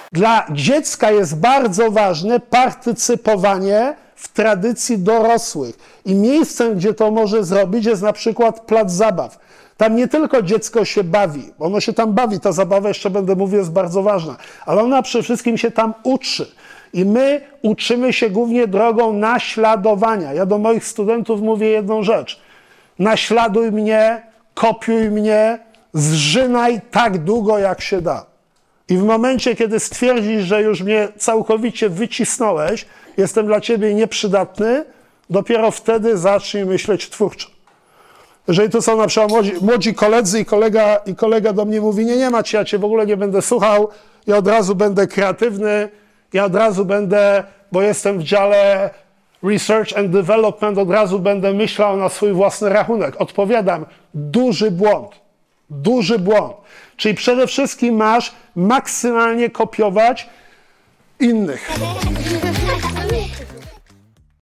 Dla dziecka jest bardzo ważne partycypowanie w tradycji dorosłych. I miejscem, gdzie to może zrobić, jest na przykład plac zabaw. Tam nie tylko dziecko się bawi, ono się tam bawi, ta zabawa, jeszcze będę mówił, jest bardzo ważna, ale ona przede wszystkim się tam uczy. I my uczymy się głównie drogą naśladowania. Ja do moich studentów mówię jedną rzecz. Naśladuj mnie, kopiuj mnie, zżynaj tak długo, jak się da. I w momencie, kiedy stwierdzisz, że już mnie całkowicie wycisnąłeś, jestem dla ciebie nieprzydatny, dopiero wtedy zacznij myśleć twórczo. Jeżeli to są na przykład młodzi koledzy i kolega do mnie mówi, nie Maciej, ja cię w ogóle nie będę słuchał, ja od razu będę kreatywny, ja od razu będę, bo jestem w dziale Research and Development, od razu będę myślał na swój własny rachunek. Odpowiadam, duży błąd. Duży błąd. Czyli przede wszystkim masz maksymalnie kopiować innych.